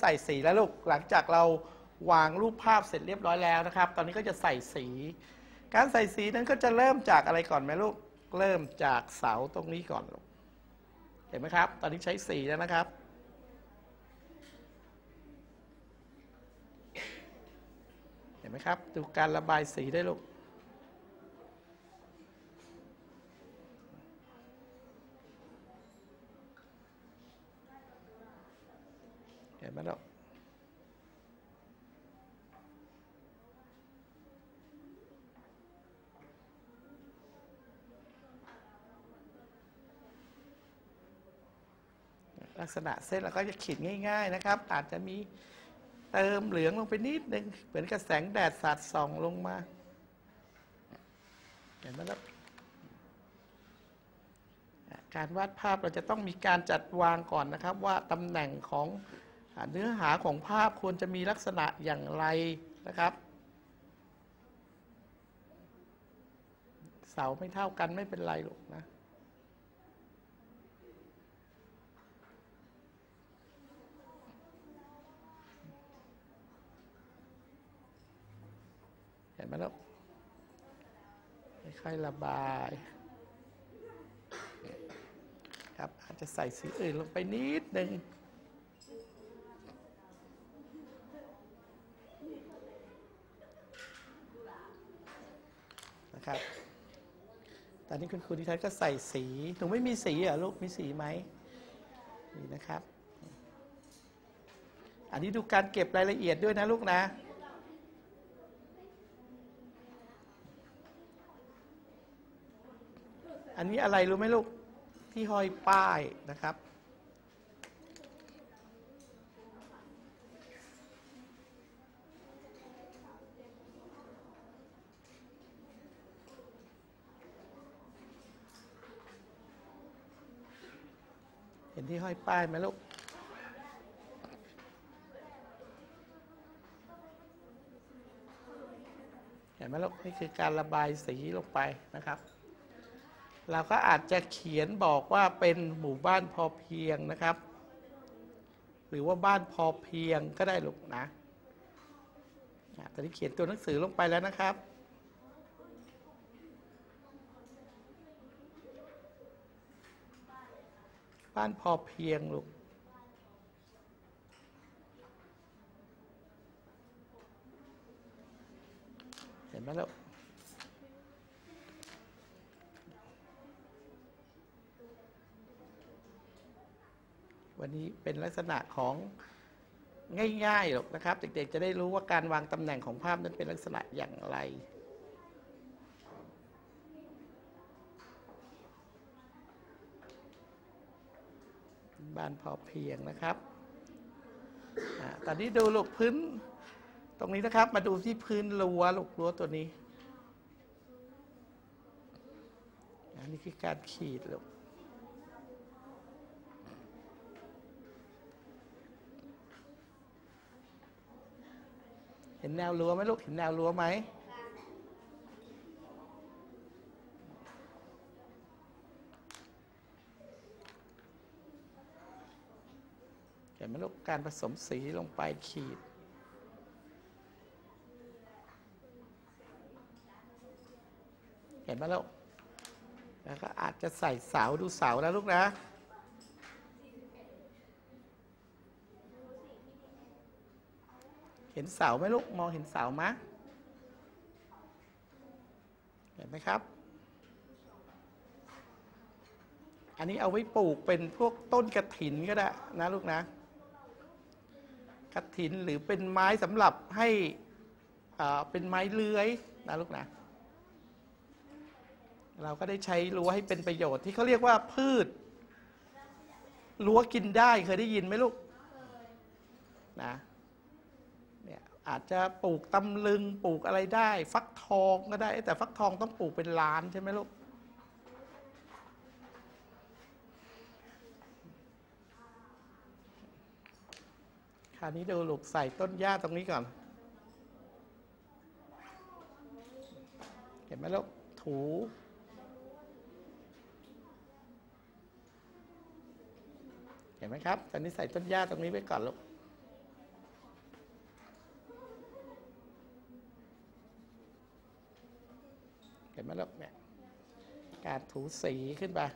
ใส่สีแล้วลูกหลังจากเราวางรูปภาพเสร็จเรียบร้อยแล้วนะครับตอนนี้ก็จะใส่สีการใส่สีนั้นก็จะเริ่มจากอะไรก่อนไหมลูกเริ่มจากเสาตรงนี้ก่อนลูกเห็นไหมครับตอนนี้ใช้สีแล้วนะครับเห็นไหมครับดูการระบายสีได้ลูกเห็นไหมลูกลักษณะเส้นเราก็จะขีดง่ายๆนะครับอาจจะมีเติมเหลืองลงไปนิดนึงเหมือนกับแสงแดดสาดส่องลงมาเห็นไหมครับการวาดภาพเราจะต้องมีการจัดวางก่อนนะครับว่าตำแหน่งของเนื้อหาของภาพควรจะมีลักษณะอย่างไรนะครับเสาไม่เท่ากันไม่เป็นไรหรอกนะเห็นไหมลูกค่อยๆระบายครับอาจจะใส่สีอื่นลงไปนิดนึงนะครับตอนนี้คุณครูนิทัศน์ก็ใส่สีหนูไม่มีสีเหรอลูกมีสีไหมนี่นะครับอันนี้ดูการเก็บรายละเอียดด้วยนะลูกนะอันนี้อะไรรู้ไหมลูกที่ห้อยป้ายนะครับเห็นที่ห้อยป้ายไหมลูกเห็นไหมลูกนี่คือการระบายสีลงไปนะครับเราก็อาจจะเขียนบอกว่าเป็นหมู่บ้านพอเพียงนะครับหรือว่าบ้านพอเพียงก็ได้ลูกนะตอนนี้เขียนตัวหนังสือลงไปแล้วนะครับบ้านพอเพียงลูกเห็นไหมลูกวันนี้เป็นลักษณะของง่ายๆหรอกนะครับเด็กๆจะได้รู้ว่าการวางตำแหน่งของภาพนั้นเป็นลักษณะอย่างไรบ้านพอเพียงนะครับตอนนี้ดูลูกพื้นตรงนี้นะครับมาดูที่พื้นรั้วลูกรั้วตัวนี้อันนี้คือการขีดลูกเห็นแนวรั้วไหมลูกเห็นแนวรั้วไหมเห็นไหมลูกการผสมสีลงไปขีดเห็นไหมลูกแล้วก็อาจจะใส่เสาดูเสาแล้วลูกนะเห็นเสาไหมลูกมองเห็นเสาไหมเห็นไหมครับอันนี้เอาไว้ปลูกเป็นพวกต้นกฐินก็ได้นะลูกนะกฐินหรือเป็นไม้สำหรับให้เป็นไม้เลื้อยนะลูกนะเราก็ได้ใช้รั้วให้เป็นประโยชน์ที่เขาเรียกว่าพืชรั้วกินได้เคยได้ยินไหมลูกนะเนี่ยอาจจะปลูกตำลึงปลูกอะไรได้ฟักทองก็ได้แต่ฟักทองต้องปลูกเป็นล้านใช่ไหมลูกคราวนี้ดูลูกใส่ต้นหญ้าตรงนี้ก่อนเห็นไหมลูกถูเห็นไหมครับตอนนี้ใส่ต้นหญ้าตรงนี้ไว้ก่อนลูกเห็นไหมลูกเนี่ยการถูสีขึ้นไป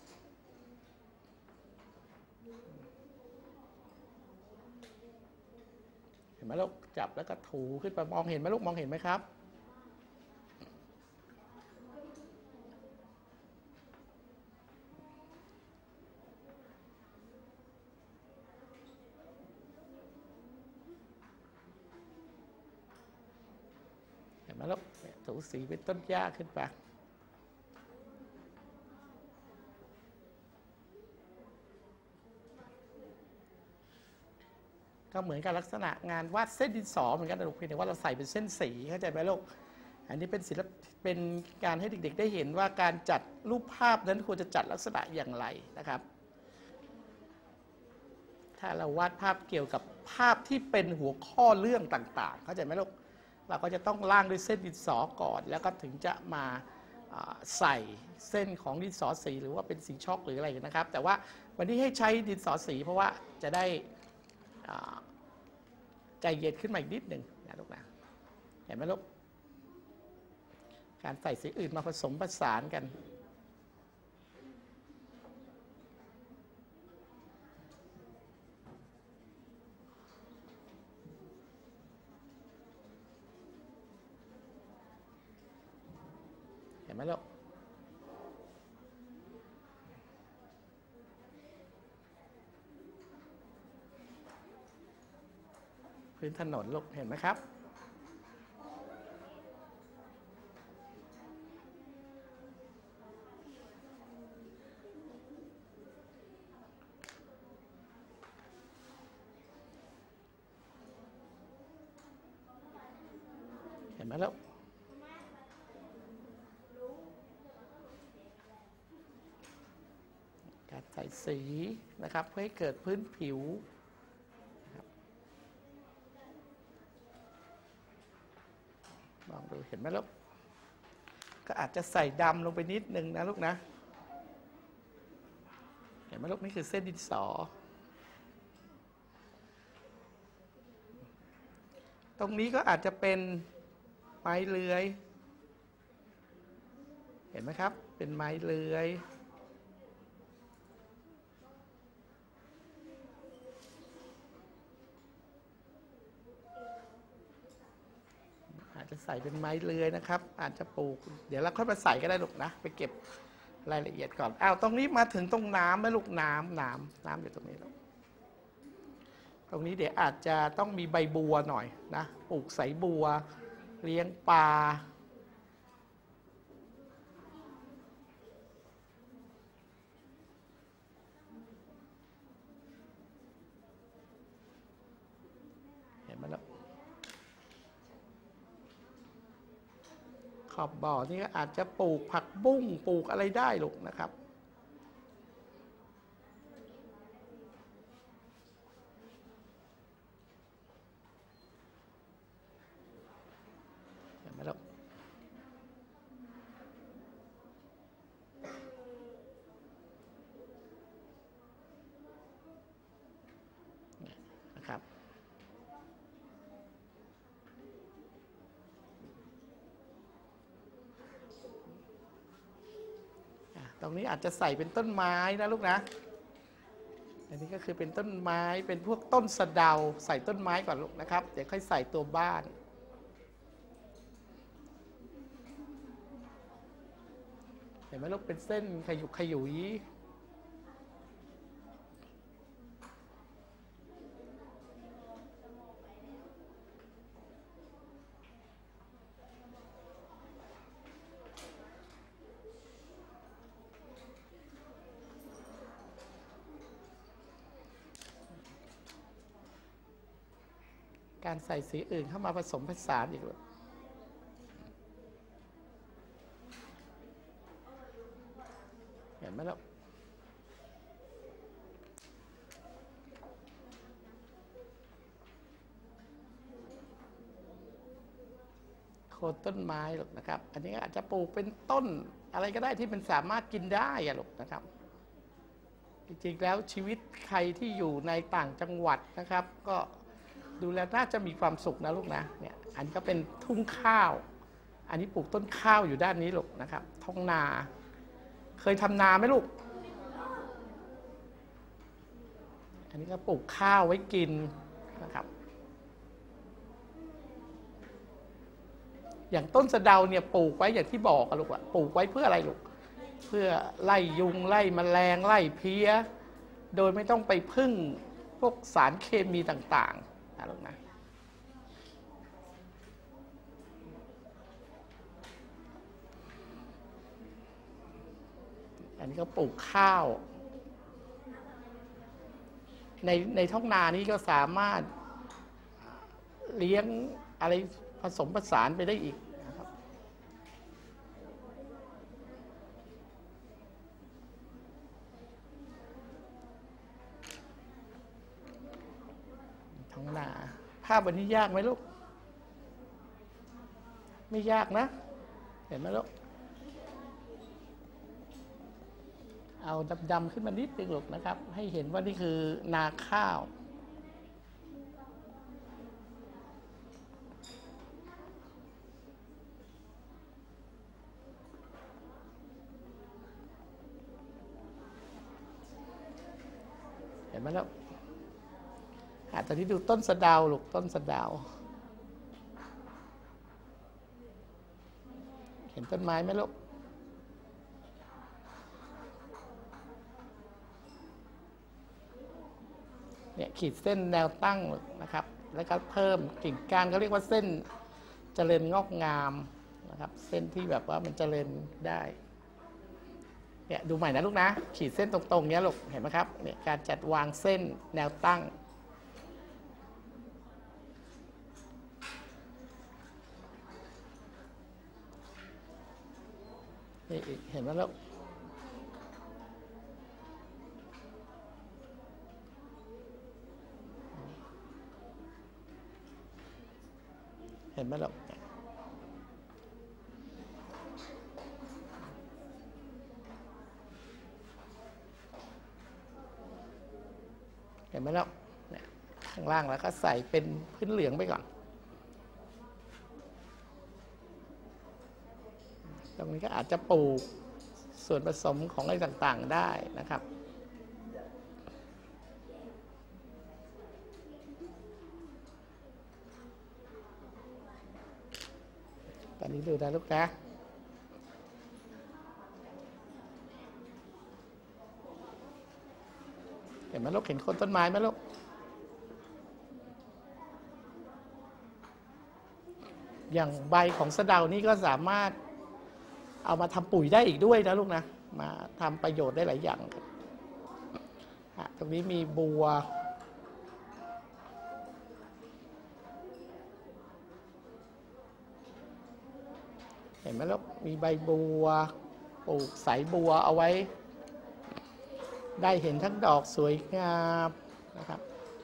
เห็นไหมลูกจับแล้วก็ถูขึ้นไปมองเห็นไหมลูกมองเห็นไหมครับเห็นไหมลูกถูสีเป็นต้นหญ้าขึ้นไปก็เหมือนกับลักษณะงานวาดเส้นดินสอเหมือนกันนะลูกเพียงแต่ว่าเราใส่เป็นเส้นสีเข้าใจไหมลูกอันนี้เป็นศิลปเป็นการให้เด็กๆได้เห็นว่าการจัดรูปภาพนั้นควรจะจัดลักษณะอย่างไรนะครับถ้าเราวาดภาพเกี่ยวกับภาพที่เป็นหัวข้อเรื่องต่างๆเข้าใจไหมลูกเราก็จะต้องล่างด้วยเส้นดินสอก่อนแล้วก็ถึงจะมาใส่เส้นของดินสอสีหรือว่าเป็นสีช็อกหรืออะไรนะครับแต่ว่าวันนี้ให้ใช้ดินสอสีเพราะว่าจะได้ใจเย็นขึ้นมาอีกนิดหนึ่งนะลูกนะเห็นไหมลูกการใส่สีอื่นมาผสมผสานกันเห็นไหมลูกพื้นถนนลูกเห็นไหมครับเห็นไหมลูกการใส่สีนะครับเพื่อให้เกิดพื้นผิวลองดูเห็นไหมลูกก็อาจจะใส่ดำลงไปนิดนึงนะลูกนะเห็นไหมลูกนี่คือเส้นดินสอตรงนี้ก็อาจจะเป็นไม้เลื้อยเห็นไหมครับเป็นไม้เลื้อยอาจจะใส่เป็นไม้เลื้อยนะครับอาจจะปลูกเดี๋ยวเราค่อยมาใส่ก็ได้ลูกนะไปเก็บรายละเอียดก่อนอ้าวตรงนี้มาถึงตรงน้ำไหมลูกน้ำอยู่ตรงนี้ลูกตรงนี้เดี๋ยวอาจจะต้องมีใบบัวหน่อยนะปลูกใส่บัวเลี้ยงปลาเห็นไหมล่ะขอบบ่อนี่ก็อาจจะปลูกผักบุ้งปลูกอะไรได้ลูกนะครับเห็นไหมลูกนะครับตรงนี้อาจจะใส่เป็นต้นไม้นะลูกนะอันนี้ก็คือเป็นต้นไม้เป็นพวกต้นสะเดาใส่ต้นไม้ก่อนลูกนะครับเดี๋ยวค่อยใส่ตัวบ้านเห็นไหมลูกเป็นเส้นขยุกขยุยการใส่สีอื่นเข้ามาผสมผสานอีกลูกเห็นไหมล่ะโคนต้นไม้ลูกนะครับอันนี้อาจจะปลูกเป็นต้นอะไรก็ได้ที่มันสามารถกินได้อะลูกนะครับจริงๆแล้วชีวิตใครที่อยู่ในต่างจังหวัดนะครับก็ดูแลน่าจะมีความสุขนะลูกนะเนี่ยอันนี้ก็เป็นทุ่งข้าวอันนี้ปลูกต้นข้าวอยู่ด้านนี้ลูกนะครับท้องนาเคยทำนาไหมลูกอันนี้ก็ปลูกข้าวไว้กินนะครับอย่างต้นสะเดาเนี่ยปลูกไว้อย่างที่บอกอะลูกอะปลูกไว้เพื่ออะไรลูกเพื่อไล่ยุงไล่แมลงไล่เพี้ยโดยไม่ต้องไปพึ่งพวกสารเคมีต่างๆนะลูกนะอันนี้ก็ปลูกข้าวในท้องนานี้ก็สามารถเลี้ยงอะไรผสมผสานไปได้อีกนะครับท้องนาภาพวันนี้ยากไหมลูกไม่ยากนะเห็นไหมลูกเอาดำๆขึ้นมานิดนึงลูกนะครับให้เห็นว่านี่คือนาข้าวเห็นไหมลูกตอนนี้ดูต้นสะเดาลูกต้นสะเดาเห็นต้นไม้ไหมลูกเนี่ยขีดเส้นแนวตั้งนะครับแล้วก็เพิ่มกิ่งก้านเขาเรียกว่าเส้นเจริญงอกงามนะครับเส้นที่แบบว่ามันเจริญได้เนี่ยดูใหม่นะลูกนะขีดเส้นตรงๆเนี้ยลูกเห็นไหมครับเนี่ยการจัดวางเส้นแนวตั้งนี่เห็นไหมลูกเห็นไหมลูกเห็นไหมลูกเนี่ยข้างล่างแล้วก็ใส่เป็นพื้นเหลืองไปก่อนตรงนี้ก็อาจจะปลูกส่วนผสมของอะไรต่างๆได้นะครับตอนนี้ดูนะลูกนะเห็นไหมลูกเห็นโคนต้นไม้ไหมลูกอย่างใบของสะเดานี่ก็สามารถเอามาทำปุ๋ยได้อีกด้วยนะลูกนะมาทำประโยชน์ได้หลายอย่างตรงนี้มีบัวเห็นไหมลูกมีใบบัวปลูกสายบัวเอาไว้ได้เห็นทั้งดอกสวยงามนะครับ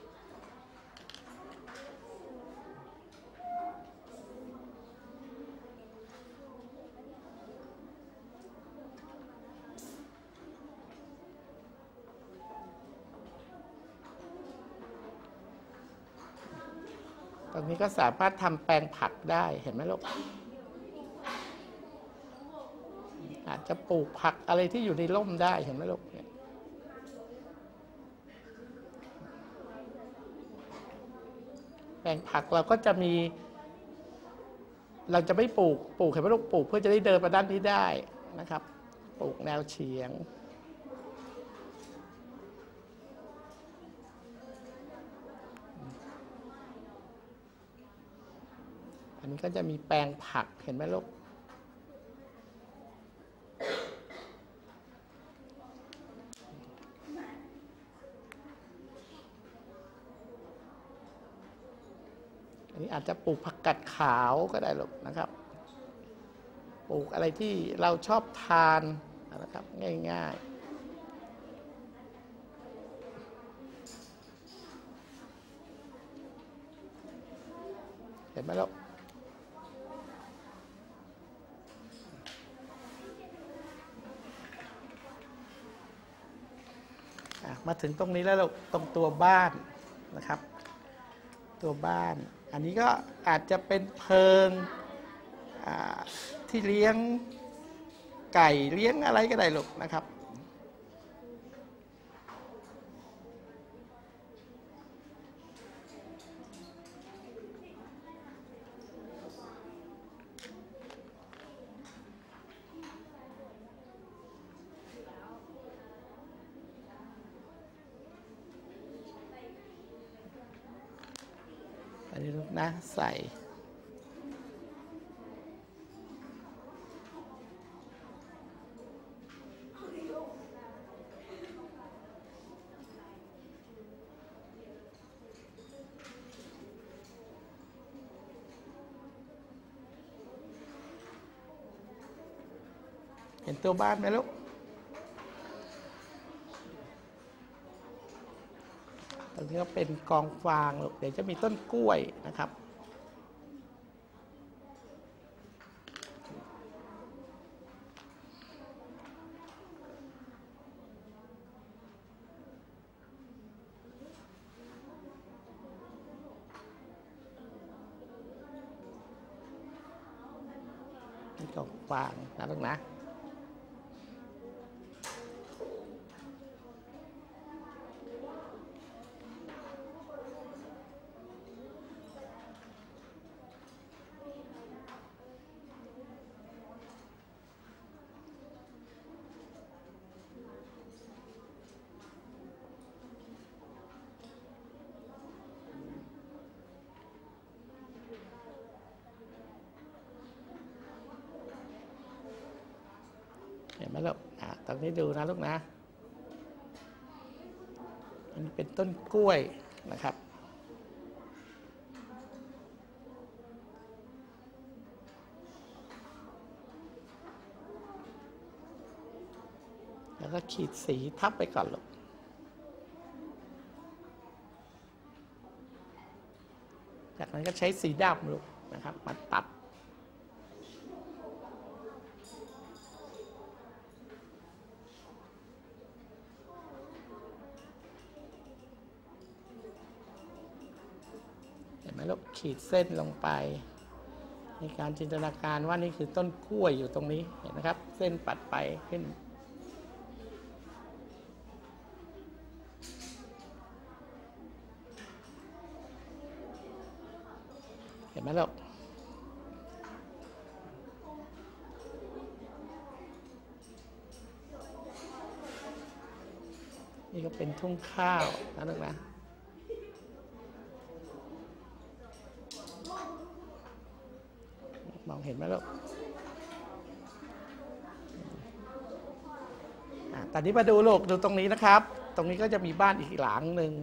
ตรงนี้ก็สามารถทำแปลงผักได้เห็นไหมลูกอาจจะปลูกผักอะไรที่อยู่ในร่มได้เห็นไหมลูกแปลงผักเราก็จะมีเราจะไม่ปลูกเห็นไหมลูกปลูกเพื่อจะได้เดินมาด้านนี้ได้นะครับปลูกแนวเฉียงอันนี้ก็จะมีแปลงผักเห็นไหมลูกอันนี้อาจจะปลูกผักกาดขาวก็ได้ลูกนะครับปลูกอะไรที่เราชอบทานนะครับง่ายๆเห็นไหมลูกมาถึงตรงนี้แล้วลูกตรงตัวบ้านนะครับตัวบ้านอันนี้ก็อาจจะเป็นเพิงที่เลี้ยงไก่เลี้ยงอะไรก็ได้ลูกนะครับอันนี้ลูกนะใส่เห็นตัวบ้านไหมลูกตรงนี้ก็เป็นกองฟางลูกเดี๋ยวจะมีต้นกล้วยนะครับนี่กองฟางนะลูกนะเห็นไหมลูกตรงนี้ดูนะลูกนะอันนี้เป็นต้นกล้วยนะครับแล้วก็ขีดสีทับไปก่อนลูกจากนั้นก็ใช้สีดำลูกนะครับมาตัดเห็นไหมลูกขีดเส้นลงไปในการจินตนาการว่านี่คือต้นกล้วยอยู่ตรงนี้เห็นไหมครับเส้นปัดไปขึ้นเห็นไหมลูกนี่ก็เป็นทุ่งข้าวนะลูกนะมองเห็นไหมลูกตอนนี้มาดูลูกดูตรงนี้นะครับตรงนี้ก็จะมีบ้านอีกหลังหนึ่ง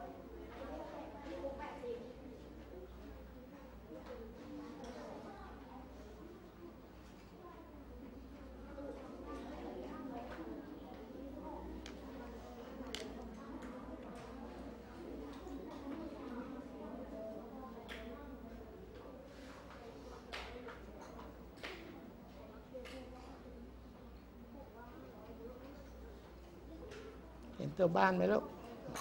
เห็นตัวบ้านไหมลูก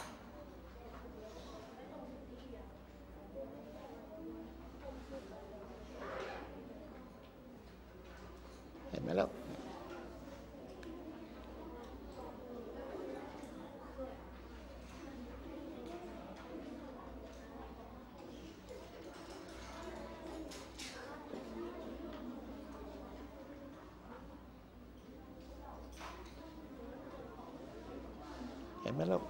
เห็นไหมลูกเห็นไหมลูก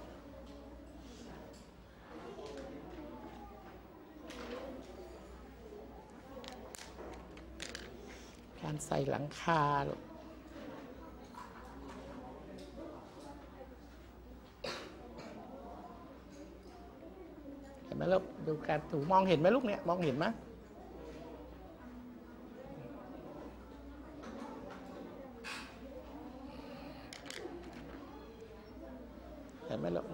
การใส่หลังคาลูกเห็นไหมลูกดูการถูมองเห็นไหมลูกเนี่ยมองเห็นไหมเห็นไหมลูก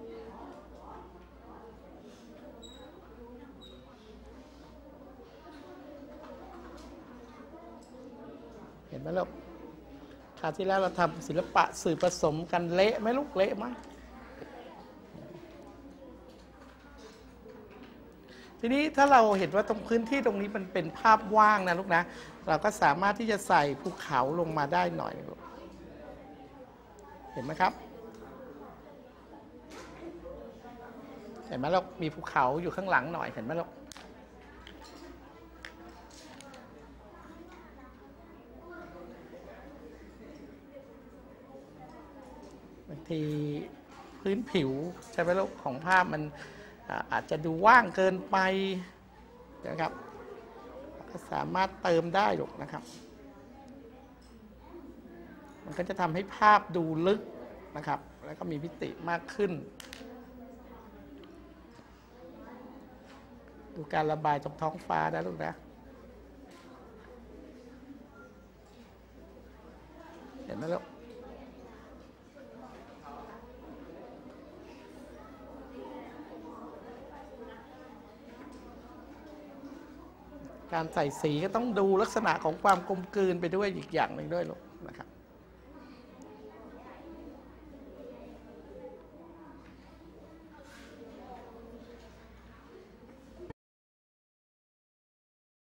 เห็นไหมลูกคราวที่แล้วเราทำศิลปะสื่อผสมกันเละไหมลูกเละไหมทีนี้ถ้าเราเห็นว่าตรงพื้นที่ตรงนี้มันเป็นภาพว่างนะลูกนะเราก็สามารถที่จะใส่ภูเขาลงมาได้หน่อยลูกเห็นไหมครับเห็นไหมลูกมีภูเขาอยู่ข้างหลังหน่อยเห็นไหมลูกบางทีพื้นผิวใช่ไหมลูกของภาพมันอาจจะดูว่างเกินไปนะครับก็สามารถเติมได้ลูกนะครับมันก็จะทำให้ภาพดูลึกนะครับแล้วก็มีมิติมากขึ้นดูการระบายตรงท้องฟ้านะลูกนะเห็นไหมลูกการใส่สีก็ต้องดูลักษณะของความกลมกลืนไปด้วยอีกอย่างหนึ่งด้วยลูก